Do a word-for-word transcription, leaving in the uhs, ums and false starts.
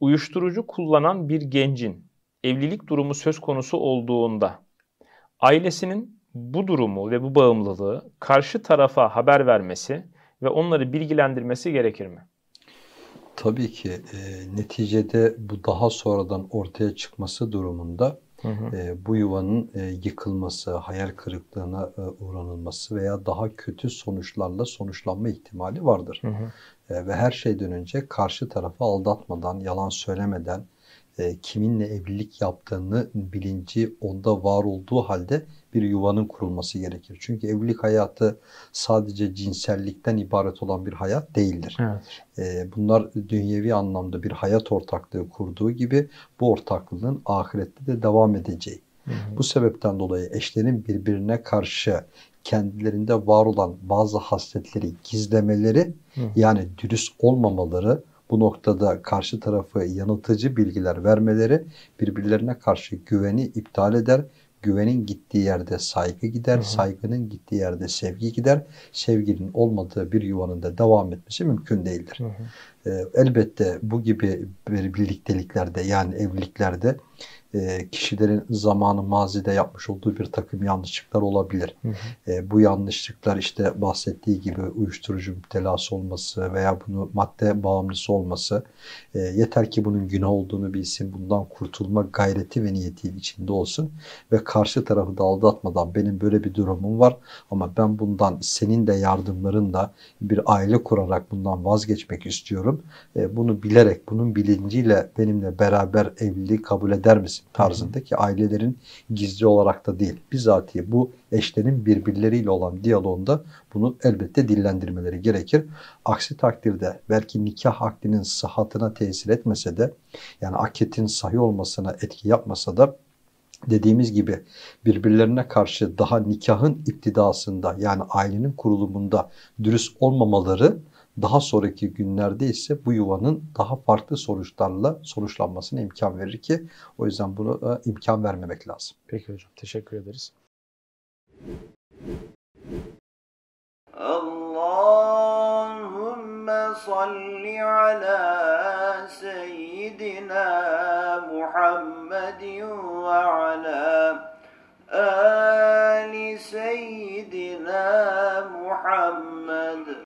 Uyuşturucu kullanan bir gencin evlilik durumu söz konusu olduğunda ailesinin bu durumu ve bu bağımlılığı karşı tarafa haber vermesi ve onları bilgilendirmesi gerekir mi? Tabii ki e, neticede bu daha sonradan ortaya çıkması durumunda Hı hı. e, bu yuvanın e, yıkılması, hayal kırıklığına e, uğranılması veya daha kötü sonuçlarla sonuçlanma ihtimali vardır. Hı hı. E, ve her şeyden önce karşı tarafı aldatmadan, yalan söylemeden, e, kiminle evlilik yaptığını bilinci onda var olduğu halde bir yuvanın kurulması gerekir. Çünkü evlilik hayatı sadece cinsellikten ibaret olan bir hayat değildir. Evet. E, bunlar dünyevi anlamda bir hayat ortaklığı kurduğu gibi bu ortaklığın ahirette de devam edeceği. Hı hı. Bu sebepten dolayı eşlerin birbirine karşı kendilerinde var olan bazı hasletleri gizlemeleri, Hı hı. yani dürüst olmamaları, bu noktada karşı tarafı yanıltıcı bilgiler vermeleri birbirlerine karşı güveni iptal eder. Güvenin gittiği yerde saygı gider, Hı hı. saygının gittiği yerde sevgi gider. Sevginin olmadığı bir yuvanın da devam etmesi mümkün değildir. Hı hı. Ee, elbette bu gibi bir birlikteliklerde, yani evliliklerde e, kişilerin zamanı mazide yapmış olduğu bir takım yanlışlıklar olabilir. Hı hı. E, bu yanlışlıklar işte bahsettiği gibi uyuşturucu müptelası olması veya bunu madde bağımlısı olması, e, yeter ki bunun günah olduğunu bilsin, bundan kurtulma gayreti ve niyeti içinde olsun ve karşı tarafı da aldatmadan benim böyle bir durumum var ama ben bundan senin de yardımlarınla bir aile kurarak bundan vazgeçmek istiyorum. E, bunu bilerek, bunun bilinciyle benimle beraber evliliği kabul eder misin tarzındaki ailelerin gizli olarak da değil, bizatihi bu eşlerin birbirleriyle olan diyaloğunda bunu elbette dillendirmeleri gerekir. Aksi takdirde belki nikah akdinin sıhhatine tesir etmese de, yani akdin sahih olmasına etki yapmasa da, dediğimiz gibi birbirlerine karşı daha nikahın iptidasında, yani ailenin kurulumunda dürüst olmamaları daha sonraki günlerde ise bu yuvanın daha farklı sonuçlarla sonuçlanmasına imkan verir ki o yüzden bunu e, imkan vermemek lazım. Peki hocam, teşekkür ederiz. Allahümme salli ala seyyidina Muhammedin ve ala ali seyyidina Muhammed.